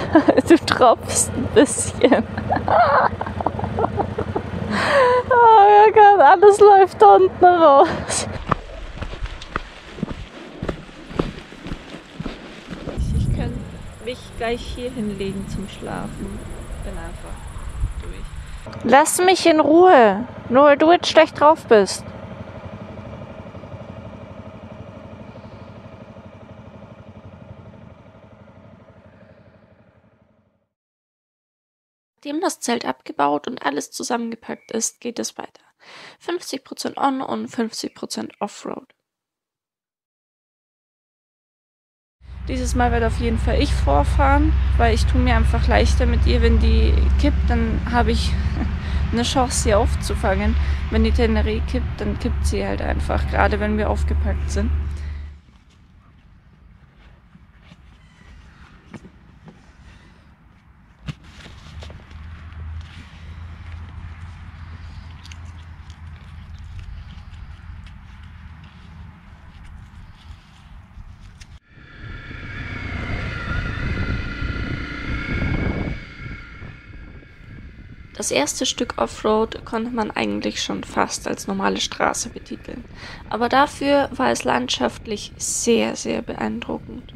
Du tropfst ein bisschen. Oh mein Gott, alles läuft da unten raus. Ich könnte mich gleich hier hinlegen zum Schlafen. Bin einfach durch. Lass mich in Ruhe. Nur weil du jetzt schlecht drauf bist. Nachdem das Zelt abgebaut und alles zusammengepackt ist, geht es weiter. 50% On- und 50% Offroad. Dieses Mal werde auf jeden Fall ich vorfahren, weil ich tue mir einfach leichter mit ihr. Wenn die kippt, dann habe ich eine Chance, sie aufzufangen. Wenn die Teneré kippt, dann kippt sie halt einfach, gerade wenn wir aufgepackt sind. Das erste Stück Offroad konnte man eigentlich schon fast als normale Straße betiteln, aber dafür war es landschaftlich sehr, sehr beeindruckend.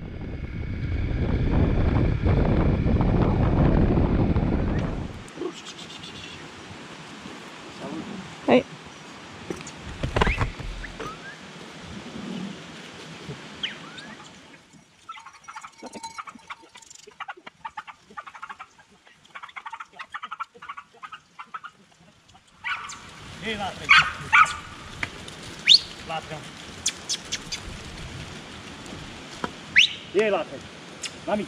Hey. Hey, later. Later. Hey, later. Mami.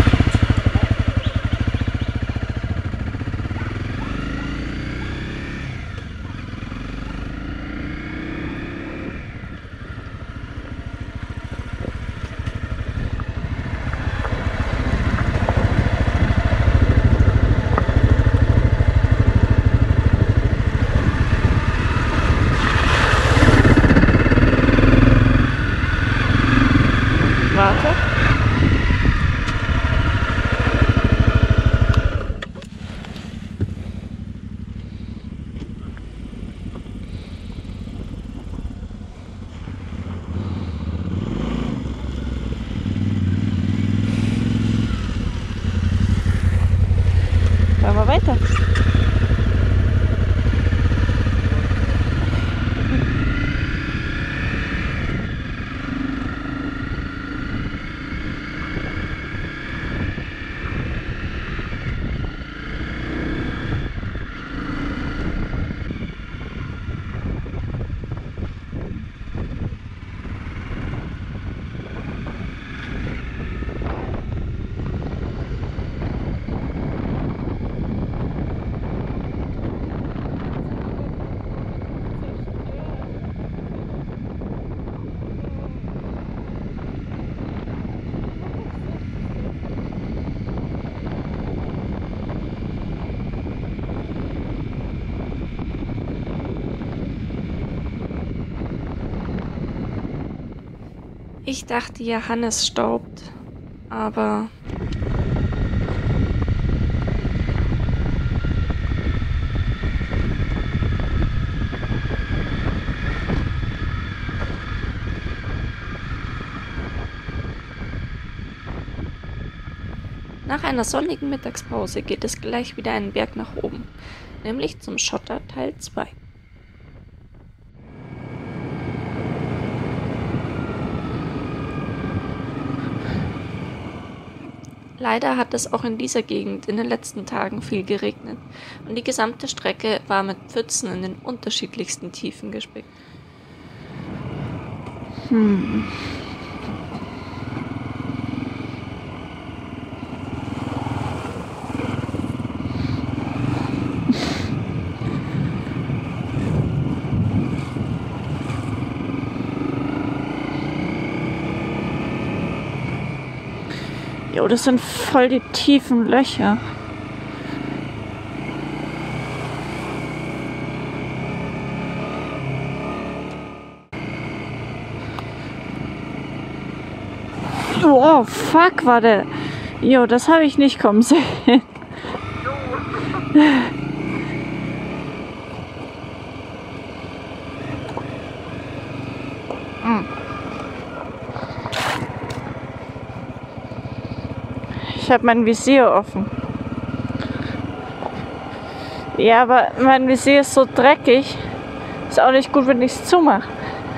Warte. Fahren wir weiter. Ich dachte ja, Hannes staubt, aber nach einer sonnigen Mittagspause geht es gleich wieder einen Berg nach oben, nämlich zum Schotter Teil 2. Leider hat es auch in dieser Gegend in den letzten Tagen viel geregnet und die gesamte Strecke war mit Pfützen in den unterschiedlichsten Tiefen gespickt. Jo, das sind voll die tiefen Löcher. Oh, fuck, warte. Jo, das habe ich nicht kommen sehen. Ich habe mein Visier offen. Ja, aber mein Visier ist so dreckig. Ist auch nicht gut, wenn ich es zumache.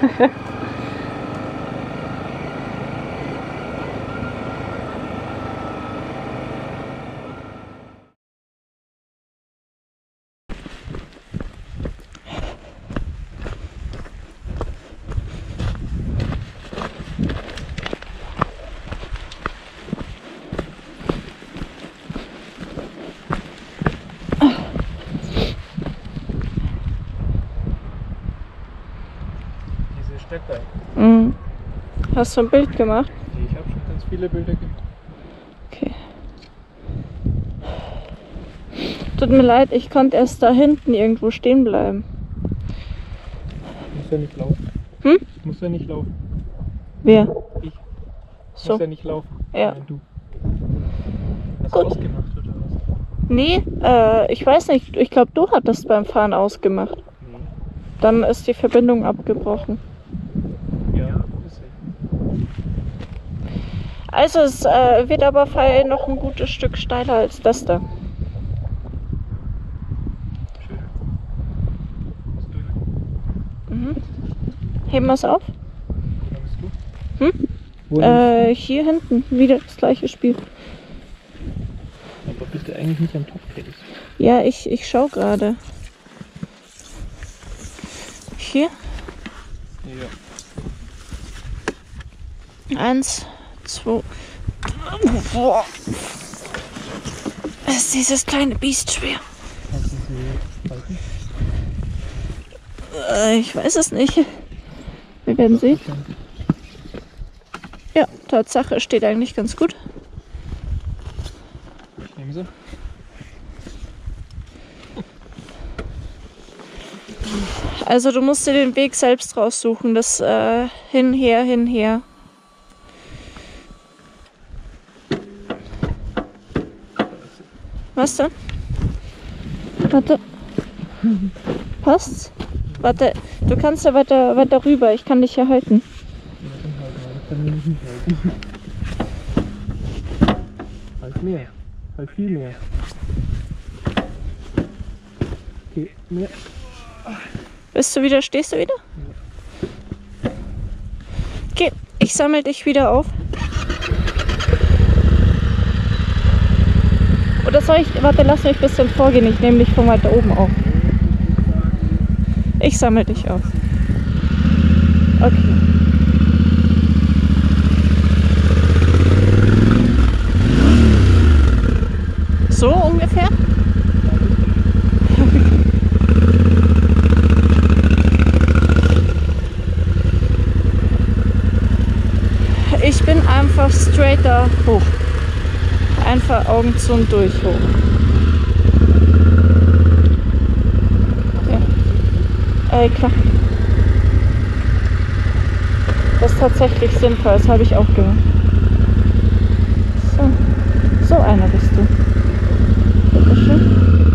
Städte. Mhm. Hast du ein Bild gemacht? Ich habe schon ganz viele Bilder gemacht. Okay. Tut mir leid, ich konnte erst da hinten irgendwo stehen bleiben. Muss ja nicht laufen. Hm? Muss ja nicht laufen. Wer? Ich. So. Muss ja nicht laufen. Ja. Nein, du. Hast Gut. du ausgemacht oder was? Nee, ich weiß nicht. Ich glaube, du hattest beim Fahren ausgemacht. Nee. Dann ist die Verbindung abgebrochen. Ja, ist ja. Also es wird aber noch ein gutes Stück steiler als das da. Schön. Bist du? Mhm. Heben wir es auf? Wo lang bist du? Hm? Wo lang bist Hier hinten wieder das gleiche Spiel. du? Aber bitte eigentlich nicht am Topcase. Ja, ich schau gerade. Hier. Ja. 1, 2. Boah. Ist dieses kleine Biest schwer? Kannst du sie halten? Ich weiß es nicht. Wir werden sehen. Ja, Tatsache, steht eigentlich ganz gut. Ich nehme sie. Also du musst dir den Weg selbst raussuchen. Das hinher, hinher. Was denn? Warte. Passt's? Warte, du kannst ja weiter rüber. Ich kann dich ja halten. Ja, dann halt mal. Ich kann mich nicht halten. Halt mehr. Halt viel mehr. Okay, mehr. Stehst du wieder? Okay, ich sammle dich wieder auf. Oder soll ich, warte, lass mich ein bisschen vorgehen. Ich nehme dich von weiter oben auf. Ich sammle dich auf. Okay. So ungefähr? Ich bin einfach straighter hoch. Einfach Augen zu und durch hoch. Ja. Klar. Das ist tatsächlich sinnvoll, das habe ich auch gemacht. So einer bist du. Bitteschön.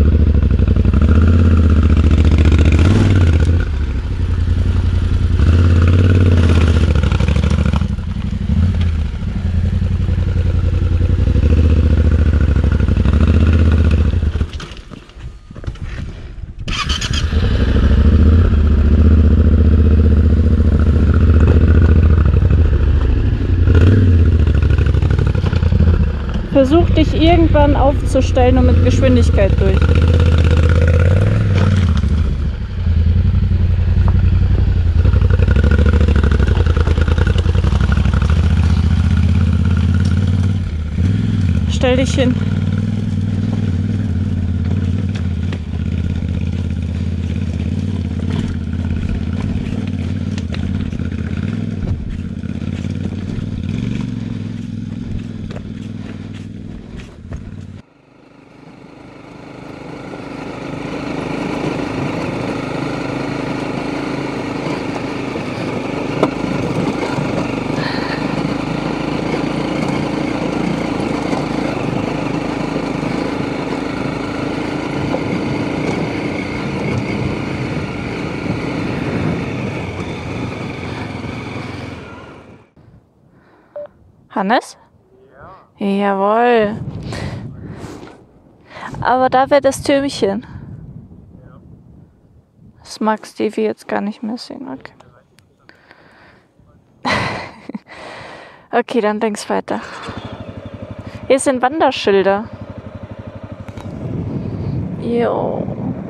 Versuch dich irgendwann aufzustellen und mit Geschwindigkeit durch. Stell dich hin. Hannes? Jawohl. Aber da wäre das Türmchen. Das mag Stevie jetzt gar nicht mehr sehen. Okay. Okay, dann denk's weiter. Hier sind Wanderschilder. Jo.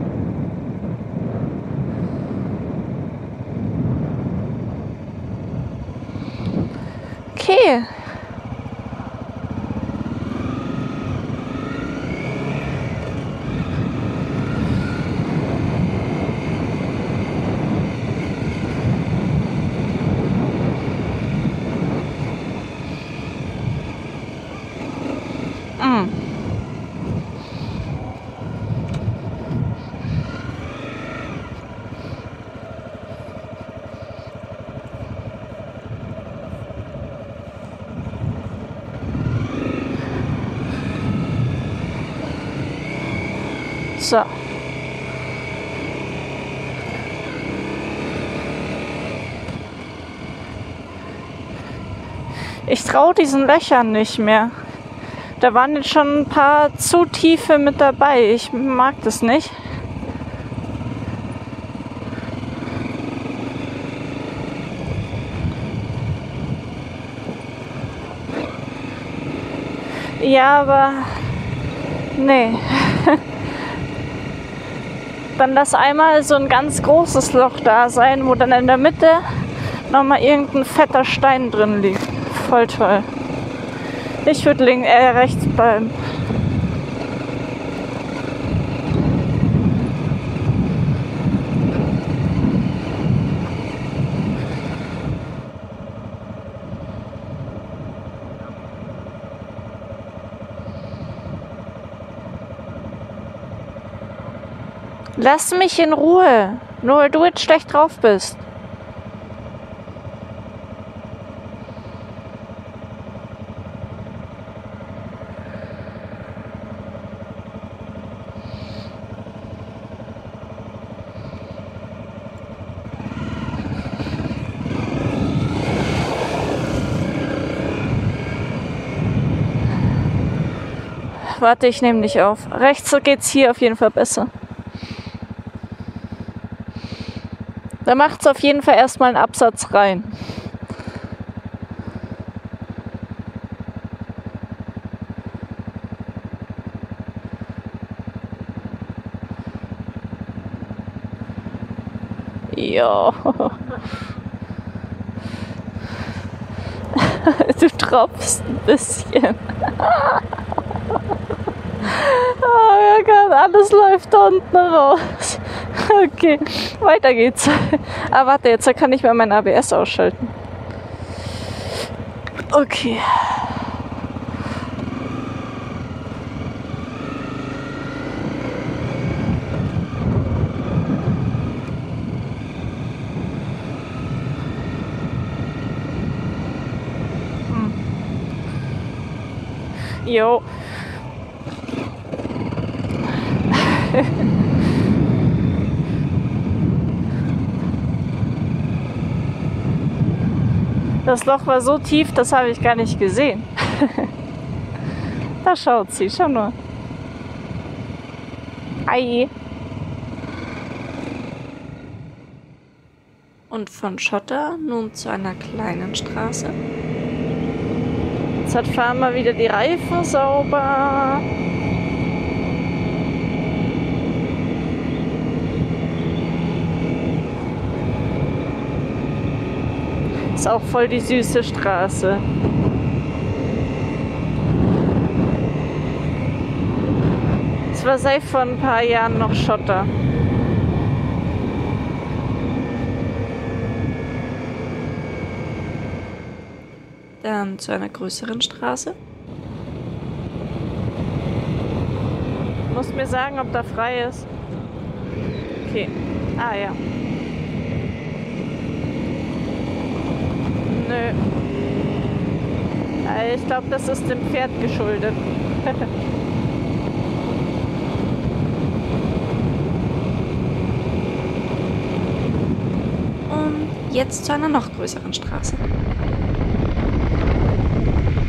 Okay. So. Ich traue diesen Löchern nicht mehr. Da waren jetzt schon ein paar zu tiefe mit dabei. Ich mag das nicht. Ja, aber nee. Dann lass einmal so ein ganz großes Loch da sein, wo dann in der Mitte nochmal irgendein fetter Stein drin liegt. Voll toll. Ich würde rechts bleiben. Lass mich in Ruhe, nur weil du jetzt schlecht drauf bist. Warte, ich nehme dich auf. Rechts geht's hier auf jeden Fall besser. Da macht's auf jeden Fall erstmal einen Absatz rein. Ja. Du tropfst ein bisschen. Oh Gott, alles läuft da unten raus. Okay, weiter geht's. Ah, warte, jetzt kann ich mal mein ABS ausschalten. Okay. Jo. Das Loch war so tief, das habe ich gar nicht gesehen. Da schaut sie, schau nur. Hi. Und von Schotter nun zu einer kleinen Straße. Jetzt fahren wir wieder die Reifen sauber. Ist auch voll die süße Straße. Es war seit vor ein paar Jahren noch Schotter. Dann zu einer größeren Straße. Du musst mir sagen, ob da frei ist. Okay. Ah ja. Nö. Ich glaube, das ist dem Pferd geschuldet. Und jetzt zu einer noch größeren Straße.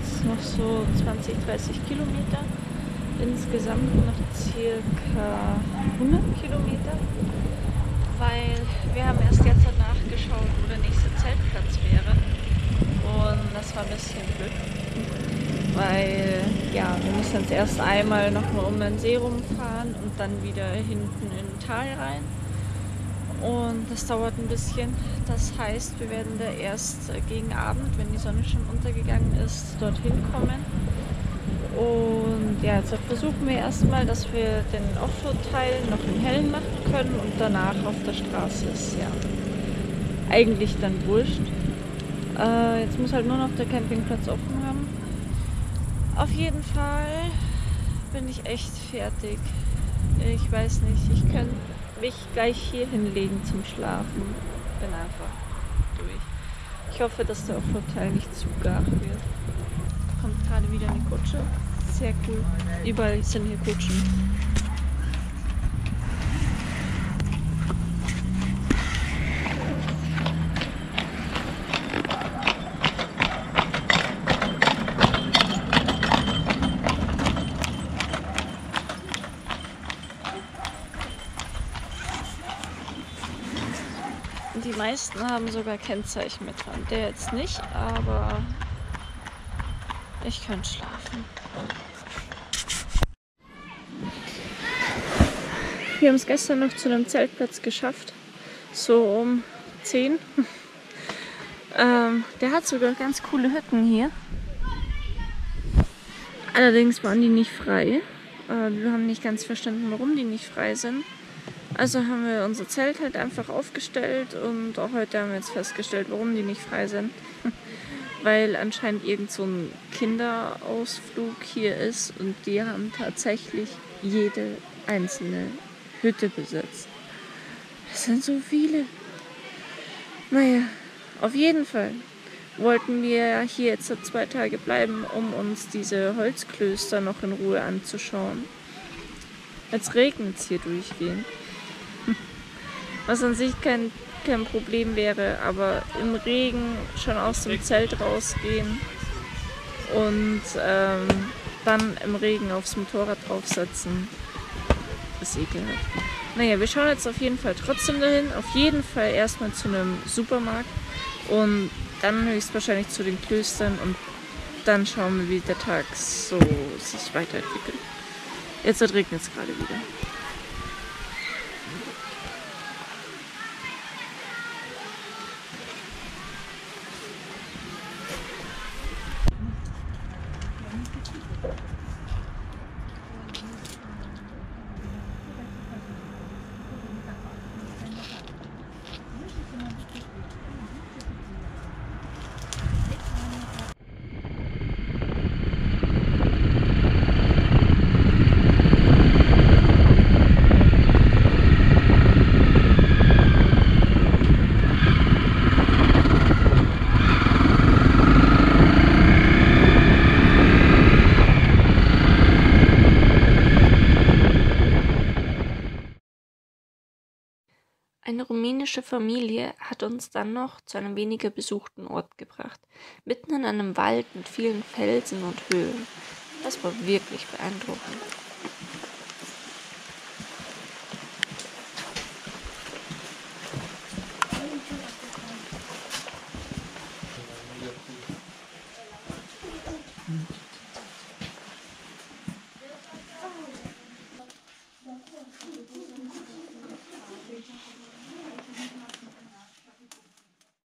jetzt noch so 20, 30 Kilometer. Insgesamt noch circa 100 Kilometer, weil wir haben erst jetzt nachgeschaut, wo der nächste Zeltplatz wäre. Und das war ein bisschen blöd, weil ja, wir müssen jetzt erst einmal nochmal um den See rumfahren und dann wieder hinten in den Tal rein. Und das dauert ein bisschen. Das heißt, wir werden da erst gegen Abend, wenn die Sonne schon untergegangen ist, dorthin kommen. Und ja, jetzt versuchen wir erstmal, dass wir den Offroad-Teil noch im Hellen machen können und danach auf der Straße ist ja eigentlich dann wurscht. Jetzt muss halt nur noch der Campingplatz offen haben. Auf jeden Fall bin ich echt fertig. Ich weiß nicht, ich könnte mich gleich hier hinlegen zum Schlafen. Bin einfach durch. Ich hoffe, dass der Offroad-Teil nicht zu gar wird. Kommt gerade wieder eine Kutsche. Sehr cool. Überall sind hier Kutschen. Die meisten haben sogar Kennzeichen mit dran. Der jetzt nicht, aber ich könnte schlafen. Wir haben es gestern noch zu einem Zeltplatz geschafft. So um 10. Der hat sogar ganz coole Hütten hier. Allerdings waren die nicht frei. Wir haben nicht ganz verstanden, warum die nicht frei sind. Also haben wir unser Zelt halt einfach aufgestellt und auch heute haben wir jetzt festgestellt, warum die nicht frei sind. Weil anscheinend irgend so ein Kinderausflug hier ist und die haben tatsächlich jede einzelne Hütte besetzt. Das sind so viele. Naja, auf jeden Fall wollten wir hier jetzt 2 Tage bleiben, um uns diese Holzklöster noch in Ruhe anzuschauen. Jetzt regnet es hier durchgehend. Was an sich kein Problem wäre, aber im Regen schon aus dem Zelt rausgehen und dann im Regen aufs Motorrad draufsetzen, ist ekelhaft. Naja, wir schauen jetzt auf jeden Fall trotzdem dahin. Auf jeden Fall erstmal zu einem Supermarkt und dann höchstwahrscheinlich zu den Klöstern und dann schauen wir, wie der Tag so sich weiterentwickelt. Jetzt regnet es gerade wieder. Eine rumänische Familie hat uns dann noch zu einem weniger besuchten Ort gebracht, mitten in einem Wald mit vielen Felsen und Höhlen. Das war wirklich beeindruckend.